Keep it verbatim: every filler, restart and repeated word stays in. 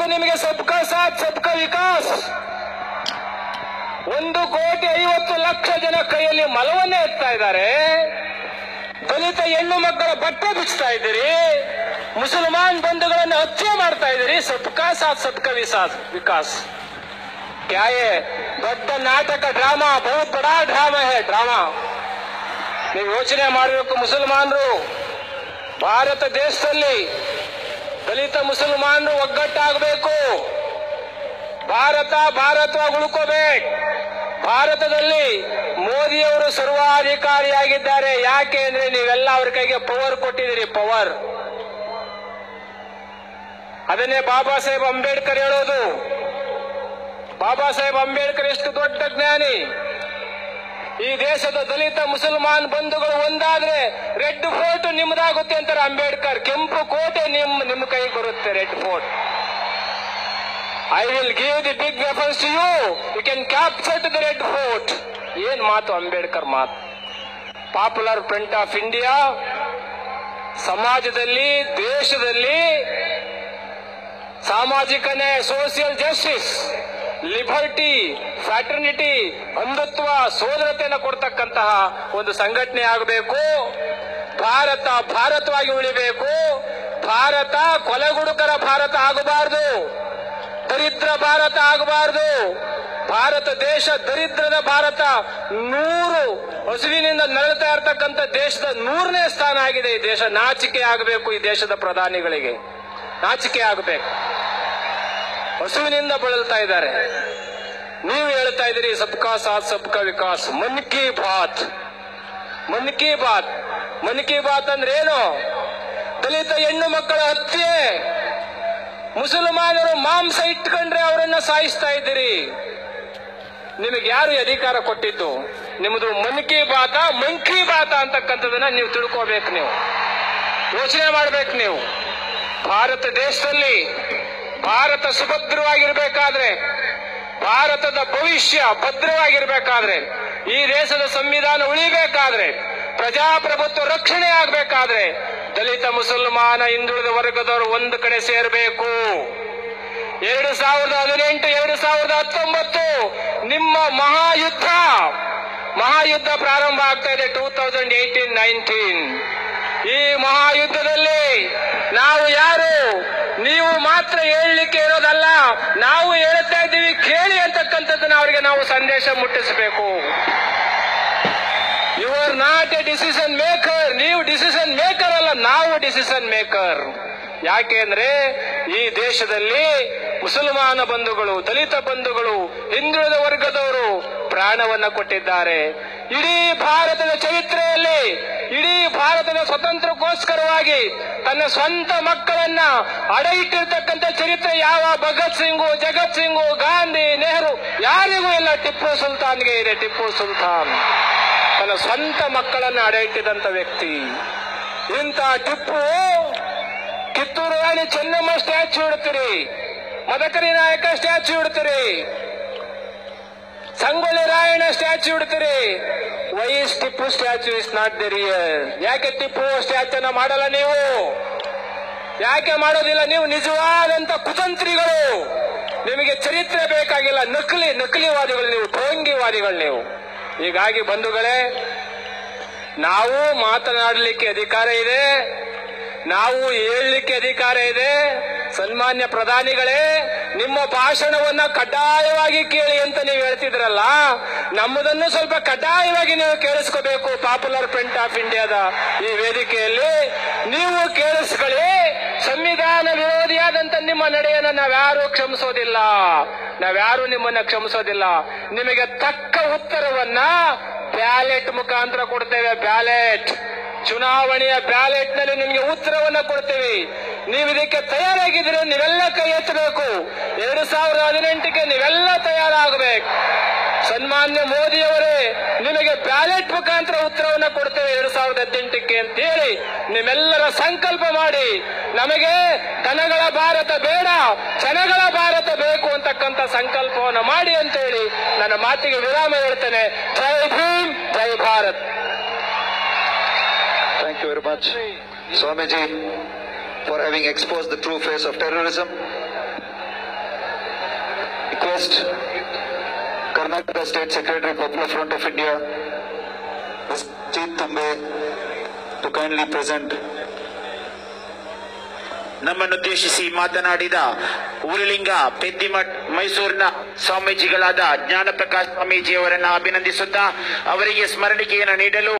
ನಿಮಗೆ ಸಬ್ಕಾ ಸಾಥ್ ಸಬ್ಕಾ ವಿಕಾಸ್. ಒಂದು ಕೋಟಿ ಐವತ್ತು ಲಕ್ಷ ಜನ ಕೈಯಲ್ಲಿ ಮಲವನ್ನೇ ಎತ್ತಾ ಇದ್ದಾರೆ. ದಲಿತ ಹೆಣ್ಣು ಮಕ್ಕಳ ಬಟ್ಟೆ ಬಿಚ್ತಾ ಇದ್ದೀರಿ. ಮುಸಲ್ಮಾನ್ ಬಂಧುಗಳನ್ನು ಹತ್ಯೆ ಮಾಡ್ತಾ ಇದ್ದೀರಿ. ಸಬ್ಕಾ ಸಾಥ್ ಸಬ್ಕಾ ವಿಕಾಸ್ ವಿಕಾಸ್ क्या है? ದೊಡ್ಡ ನಾಟಕ, ಡ್ರಾಮಾ, ಬಹುತ್ ಬಡಾ ಡ್ರಾಮಾ ಹೇ ಡ್ರಾಮಾ. ನೀವು ಯೋಚನೆ ಮಾಡಬೇಕು. ಮುಸಲ್ಮಾನರು ಭಾರತ ದೇಶದಲ್ಲಿ ದಲಿತ ಮುಸಲ್ಮಾನರು ಒಗ್ಗಟ್ಟಾಗಬೇಕು. ಭಾರತ ಭಾರತವಾಗಿ ಉಳ್ಕೋಬೇಕು. ಭಾರತದಲ್ಲಿ ಮೋದಿಯವರು ಸರ್ವಾಧಿಕಾರಿಯಾಗಿದ್ದಾರೆ. ಯಾಕೆ ಅಂದ್ರೆ ನೀವೆಲ್ಲ ಅವ್ರ ಕೈಗೆ ಪವರ್ ಕೊಟ್ಟಿದ್ದೀರಿ. ಪವರ್. ಅದನ್ನೇ ಬಾಬಾ ಸಾಹೇಬ್ ಅಂಬೇಡ್ಕರ್ ಹೇಳೋದು. ಬಾಬಾ ಸಾಹೇಬ್ ಅಂಬೇಡ್ಕರ್ ಎಷ್ಟು ದೊಡ್ಡ ಜ್ಞಾನಿ. ಈ ದೇಶದ ದಲಿತ ಮುಸಲ್ಮಾನ್ ಬಂಧುಗಳು ಒಂದಾದ್ರೆ ರೆಡ್ ಫೋರ್ಟ್ ನಿಮ್ದಾಗುತ್ತೆ ಅಂತಾರೆ ಅಂಬೇಡ್ಕರ್. ಕೆಂಪು ಕೋಟೆ ನಿಮ್ ನಿಮ್ಮ ಕೈಗೆ ಬರುತ್ತೆ. Red Fort. I will give the big weapons to you, you can capture the Red Fort. ಏನ್ ಮಾತು ಅಂಬೇಡ್ಕರ್ ಮಾತು. ಪಾಪ್ಯುಲರ್ ಫ್ರಂಟ್ ಆಫ್ ಇಂಡಿಯಾ ಸಮಾಜದಲ್ಲಿ, ದೇಶದಲ್ಲಿ ಸಾಮಾಜಿಕ ನ್ಯಾಯ, ಸೋಷಿಯಲ್ ಜಸ್ಟಿಸ್, ಲಿಬರ್ಟಿ, ಫ್ರಾಟರ್ನಿಟಿ, ಬಂಧುತ್ವ, ಸೋದರತೆಯನ್ನು ಕೊಡ್ತಕ್ಕಂತಹ ಒಂದು ಸಂಘಟನೆ ಆಗಬೇಕು. ಭಾರತ ಭಾರತವಾಗಿ ಉಳಿಬೇಕು. ಭಾರತ ಕೊಲೆಗುಡುಕರ ಭಾರತ ಆಗಬಾರದು. ದರಿದ್ರ ಭಾರತ ಆಗಬಾರದು. ಭಾರತ ದೇಶ ದರಿದ್ರದ ಭಾರತ. ನೂರು ಹಸುವಿನಿಂದ ನರಳ್ತಾ ಇರತಕ್ಕಂಥ ದೇಶದ ನೂರನೇ ಸ್ಥಾನ ಆಗಿದೆ ಈ ದೇಶ. ನಾಚಿಕೆ ಆಗಬೇಕು ಈ ದೇಶದ ಪ್ರಧಾನಿಗಳಿಗೆ. ನಾಚಿಕೆ ಆಗಬೇಕು. ಹಸುವಿನಿಂದ ಬಳಲ್ತಾ ಇದ್ದಾರೆ. ನೀವು ಹೇಳ್ತಾ ಇದ್ದೀರಿ ಸಬ್ಕಾ ಸಾಥ್ ಸಬ್ಕಾ ವಿಕಾಸ್. ಮನ್ ಕಿ ಬಾತ್. ಮನ್ ಕಿ ಬಾತ್ ಮನ್ ಕಿ ಬಾತ್ ಅಂದ್ರೆ ಏನು? ದಲಿತ ಹೆಣ್ಣು ಮಕ್ಕಳ ಹತ್ಯೆ. ಮುಸಲ್ಮಾನರು ಮಾಂಸ ಇಟ್ಕೊಂಡ್ರೆ ಅವರನ್ನ ಸಾಯಿಸ್ತಾ ಇದ್ದೀರಿ. ನಿಮಗೆ ಯಾರು ಅಧಿಕಾರ ಕೊಟ್ಟಿದ್ದು? ನಿಮ್ಮದು ಮನ್ ಕಿ ಬಾತ, ಮನ್ ಕಿ ಬಾತ ಅಂತಕ್ಕಂಥದನ್ನ ನೀವು ತಿಳ್ಕೋಬೇಕು. ನೀವು ಯೋಚನೆ ಮಾಡ್ಬೇಕು. ನೀವು ಭಾರತ ದೇಶದಲ್ಲಿ ಭಾರತ ಸುಭದ್ರವಾಗಿರ್ಬೇಕಾದ್ರೆ, ಭಾರತದ ಭವಿಷ್ಯ ಭದ್ರವಾಗಿರ್ಬೇಕಾದ್ರೆ, ಈ ದೇಶದ ಸಂವಿಧಾನ ಉಳಿಬೇಕಾದ್ರೆ, ಪ್ರಜಾಪ್ರಭುತ್ವ ರಕ್ಷಣೆ ಆಗ್ಬೇಕಾದ್ರೆ ದಲಿತ ಮುಸಲ್ಮಾನ ಹಿಂದುಳಿದ ವರ್ಗದವರು ಒಂದು ಕಡೆ ಸೇರಬೇಕು. ಎರಡು ಸಾವಿರದ ಹದಿನೆಂಟು ಎರಡು ಸಾವಿರದ ಹತ್ತೊಂಬತ್ತು ನಿಮ್ಮ ಮಹಾಯುದ್ಧ ಮಹಾಯುದ್ಧ ಪ್ರಾರಂಭ ಆಗ್ತಾ ಇದೆ. ಟೂ ತೌಸಂಡ್ ಏಟೀನ್ ನೈನ್ಟೀನ್ ಈ ಮಹಾಯುದ್ಧದಲ್ಲಿ ನಾವು ಯಾರು? ನೀವು ಮಾತ್ರ ಹೇಳಲಿಕ್ಕೆ ಇರೋದಲ್ಲ, ನಾವು ಹೇಳ್ತಾ ಇದ್ದೀವಿ ಕೇಳಿ ಅಂತಕ್ಕಂಥದ್ದನ್ನ ಅವರಿಗೆ ನಾವು ಸಂದೇಶ ಮುಟ್ಟಿಸಬೇಕು. You are not a decision maker. ನೀವು ಡಿಸಿಷನ್ ಮೇಕರ್ ಅಲ್ಲ, ನಾವು ಡಿಸಿಷನ್ ಮೇಕರ್. ಯಾಕೆ ಅಂದ್ರೆ ಈ ದೇಶದಲ್ಲಿ ಮುಸಲ್ಮಾನ ಬಂಧುಗಳು, ದಲಿತ ಬಂಧುಗಳು, ಹಿಂದುಳಿದ ವರ್ಗದವರು ಪ್ರಾಣವನ್ನ ಕೊಟ್ಟಿದ್ದಾರೆ. ಇಡೀ ಭಾರತದ ಚರಿತ್ರೆಯಲ್ಲಿ, ಇಡೀ ಭಾರತದ ಸ್ವತಂತ್ರಕ್ಕೋಸ್ಕರವಾಗಿ ತನ್ನ ಸ್ವಂತ ಮಕ್ಕಳನ್ನ ಅಡ ಇಟ್ಟಿರ್ತಕ್ಕಂಥ ಚರಿತ್ರೆ ಯಾವ ಭಗತ್ ಸಿಂಗು, ಜಗತ್ ಸಿಂಗು, ಗಾಂಧಿ, ನೆಹರು ಯಾರಿಗೂ ಇಲ್ಲ. ಟಿಪ್ಪು ಸುಲ್ತಾನ್ಗೆ ಇದೆ. ಟಿಪ್ಪು ಸುಲ್ತಾನ್ ತನ್ನ ಸ್ವಂತ ಮಕ್ಕಳನ್ನ ಅಡ ಇಟ್ಟಿದಂತ ವ್ಯಕ್ತಿ. ಇಂಥ ಟಿಪ್ಪು ಕಿತ್ತೂರು ರಾಣಿ ಚೆನ್ನಮ್ಮ ಸ್ಟ್ಯಾಚ್ಯೂ ಇಡ್ತೀರಿ, ಮದಕರಿ ನಾಯಕ ಸ್ಟ್ಯಾಚ್ಯೂ ಇಡ್ತೀರಿ, ಸಂಗೊಳ್ಳಿ ರಾಯಣ್ಣ ಸ್ಟ್ಯಾಚ್ಯೂ ಇಡ್ತೀರಿ. Why is Tipu statue is not the real? ಯಾಕೆ ಟಿಪ್ಪು ಸ್ಟ್ಯಾಚ್ಯೂನ ಮಾಡಲ್ಲ ನೀವು? ಯಾಕೆ ಮಾಡೋದಿಲ್ಲ ನೀವು? ನಿಜವಾದಂತ ಕುತಂತ್ರಿಗಳು. ನಿಮಗೆ ಚರಿತ್ರೆ ಬೇಕಾಗಿಲ್ಲ. ನಕಲಿ ನಕಲಿವಾದಿಗಳು ನೀವು, ಢೋಂಗಿವಾದಿಗಳು ನೀವು. ಹೀಗಾಗಿ ಬಂಧುಗಳೇ, ನಾವು ಮಾತನಾಡಲಿಕ್ಕೆ ಅಧಿಕಾರ ಇದೆ, ನಾವು ಹೇಳಲಿಕ್ಕೆ ಅಧಿಕಾರ ಇದೆ. ಸನ್ಮಾನ್ಯ ಪ್ರಧಾನಿಗಳೇ, ನಿಮ್ಮ ಭಾಷಣವನ್ನ ಕಡ್ಡಾಯವಾಗಿ ಕೇಳಿ ಅಂತ ನೀವು ಹೇಳ್ತಿದ್ರಲ್ಲ, ನಮ್ಮದನ್ನು ಸ್ವಲ್ಪ ಕಡ್ಡಾಯವಾಗಿ ನೀವು ಕೇಳಿಸ್ಕೋಬೇಕು. ಪಾಪ್ಯುಲರ್ ಫ್ರಂಟ್ ಆಫ್ ಇಂಡಿಯಾದ ಈ ವೇದಿಕೆಯಲ್ಲಿ ನೀವು ಕೇಳಿಸ್ಕೊಳ್ಳಿ. ಸಂವಿಧಾನ ವಿರೋಧಿಯಾದಂತ ನಿಮ್ಮ ನಡೆಯನ್ನು ನಾವ್ಯಾರು ಕ್ಷಮಿಸೋದಿಲ್ಲ. ನಾವ್ಯಾರು ನಿಮ್ಮನ್ನ ಕ್ಷಮಿಸೋದಿಲ್ಲ. ನಿಮಗೆ ತಕ್ಕ ಉತ್ತರವನ್ನ ಬ್ಯಾಲೆಟ್ ಮುಖಾಂತರ ಕೊಡ್ತೇವೆ. ಬ್ಯಾಲೆಟ್ ಚುನಾವಣೆಯ ಬ್ಯಾಲೆಟ್ ನಲ್ಲಿ ನಿಮಗೆ ಉತ್ತರವನ್ನ ಕೊಡ್ತೀವಿ. ನೀವು ಇದಕ್ಕೆ ತಯಾರಾಗಿದ್ರೆ ನೀವೆಲ್ಲ ಕೈ ಎತ್ತಬೇಕು. ಎರಡು ಸಾವಿರದ ಹದಿನೆಂಟಕ್ಕೆ ನೀವೆಲ್ಲ ತಯಾರಾಗಬೇಕು. ಸನ್ಮಾನ್ಯ ಮೋದಿಯವರೇ, ನಿಮಗೆ ಬ್ಯಾಲೆಟ್ ಮುಖಾಂತರ ಉತ್ತರವನ್ನ ಕೊಡ್ತೇವೆ ಎರಡ್ ಸಾವಿರದ ಹದಿನೆಂಟಕ್ಕೆ ಅಂತ ಹೇಳಿ ನಿಮ್ಮೆಲ್ಲರ ಸಂಕಲ್ಪ ಮಾಡಿ, ನಮಗೆ ದನಗಳ ಭಾರತ ಬೇಡ, ಜನಗಳ ಭಾರತ ಬೇಕು ಅಂತಕ್ಕಂಥ ಸಂಕಲ್ಪವನ್ನು ಮಾಡಿ ಅಂತ ಹೇಳಿ ನನ್ನ ಮಾತಿಗೆ ವಿರಾಮ ಹೇಳ್ತೇನೆ. ಜೈ ಭೀಮ್, ಜೈ Bharat. Thank you very much, Swamiji, for having exposed the true face of terrorism. request Karnataka State Secretary, Popular Front of India, Jeet Tambe, to kindly present. ನಮ್ಮನ್ನುದ್ದೇಶಿಸಿ ಮಾತನಾಡಿದ ಊರುಲಿಂಗ ಪೆದ್ದಿಮಠ್ ಮೈಸೂರಿನ ಸ್ವಾಮೀಜಿಗಳಾದ ಜ್ಞಾನ ಪ್ರಕಾಶ್ ಸ್ವಾಮೀಜಿಯವರನ್ನು ಅಭಿನಂದಿಸುತ್ತಾ ಅವರಿಗೆ ಸ್ಮರಣಿಕೆಯನ್ನು ನೀಡಲು